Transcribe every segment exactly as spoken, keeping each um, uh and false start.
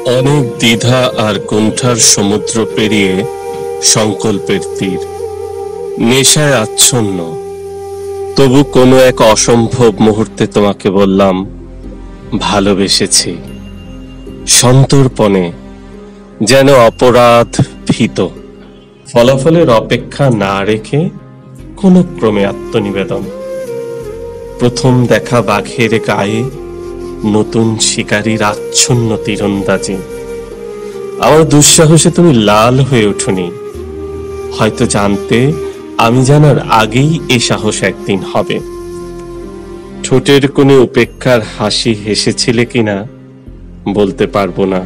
অনেক দ্বিধা আর কুণ্ঠার সমুদ্র পেরিয়ে সংকল্পের তীর, নেশায় আচ্ছন্ন। তবু কোনো এক অসম্ভব মুহূর্তে তোমাকে বললাম ভালোবেসেছি, সন্তর্পণে, যেন অপরাধ ভীত। ফলাফলের অপেক্ষা না রেখে কোনো ক্রমে আত্মনিবেদন। প্রথম দেখা বাঘের গায়ে নতুন শিকারীর আচ্ছন্ন তীরন্দাজি। আমার দুঃসাহসে তুমি লাল হয়ে ওঠনি, হয়তো জানতে আমি জানার আগেই এই সাহস একদিন হবে। ঠোঁটের কোণে উপেক্ষার হাসি হেসেছিলে কিনা বলতে পারবো না।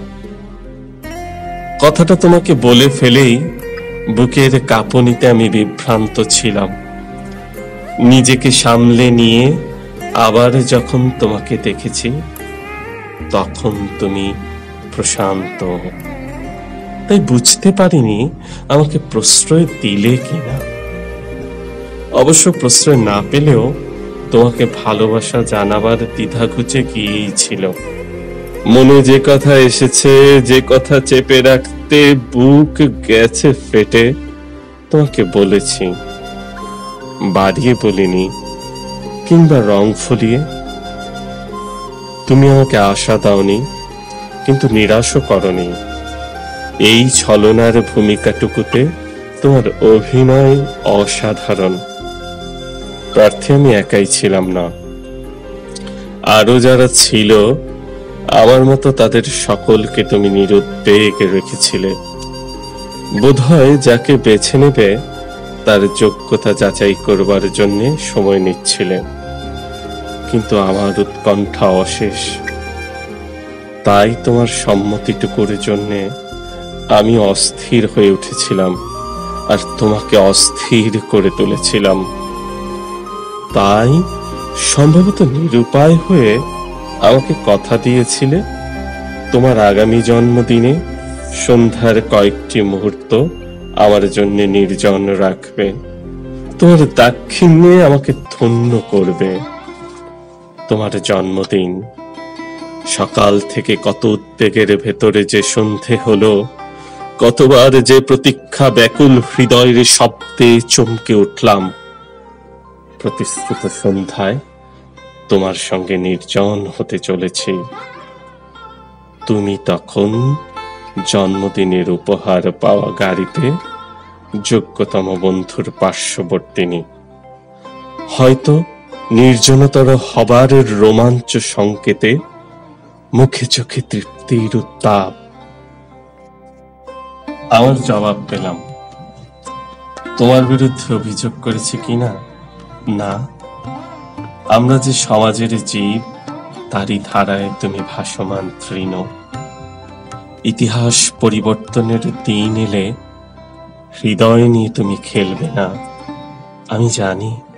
কথাটা তোমাকে বলে ফেলেই বুকের কাঁপুনিতে আমি বিভ্রান্ত ছিলাম। নিজেকে সামলে নিয়ে আবার যখন তোমাকে দেখেছি, তখন তুমি প্রশান্ত। তাই বুঝতে পারিনি আমাকে প্রশ্রয় দিলে কিনা। অবশ্য প্রশ্রয় না পেলেও তোমাকে ভালোবাসা জানাবার দ্বিধা ঘুচে গিয়েই ছিল। মনে যে কথা এসেছে, যে কথা চেপে রাখতে বুক গেছে ফেটে, তোমাকে বলেছি। বাড়িয়ে বলিনি, কিংবা রং ফলিয়ে। তুমি আমাকে আশা দাওনি, কিন্তু নিরাশও করনি। এই ছলনার ভূমিকাটুকুতে তোমার অভিনয় অসাধারণ। প্রার্থী আমি একাই ছিলাম না, আরো যারা ছিল আমার মতো তাদের সকলকে তুমি নিরুদ্বেগ রেখেছিলে। বোধহয় যাকে বেছে নেবে তার যোগ্যতা যাচাই করবার জন্য সময় নিচ্ছিলে, কিন্তু আমার উৎকণ্ঠা অশেষ। তাই তোমার সম্মতিটুকুর জন্যে আমি অস্থির হয়ে উঠেছিলাম, আর তোমাকে অস্থির করে তুলেছিলাম। তাই সম্ভবত নিরুপায় হয়ে আমাকে কথা দিয়েছিলে তোমার আগামী জন্মদিনে সন্ধ্যার কয়েকটি মুহূর্ত আমার জন্য নির্জন রাখবে, তোমার দাক্ষিণ্যে আমাকে ধন্য করবে। তোমার জন্মদিন, সকাল থেকে কত উদ্বেগের ভেতরে যে সন্ধে হলো, কতবার যে প্রতীক্ষা ব্যাকুল হৃদয়ের শব্দে চমকে উঠলাম। প্রতিশ্রুত সন্ধ্যায় তোমার সঙ্গে নির্জন হতে চলেছি। তুমি তখন জন্মদিনের উপহার পাওয়া গাড়িতে যোগ্যতম বন্ধুর পার্শ্ববর্তিনী, হয়তো নির্জনতর হবার রোমাঞ্চ সংকেতে মুখে চোখে তৃপ্তির উত্তাপ। আমার জবাব পেলাম, তোমার বিরুদ্ধে অভিযোগ করেছি কিনা? না, আমরা যে সমাজের জীব তারই ধারায় তুমি ভাসমান তৃণ। ইতিহাস পরিবর্তনের দিন এলে হৃদয় নিয়ে তুমি খেলবে না, আমি জানি।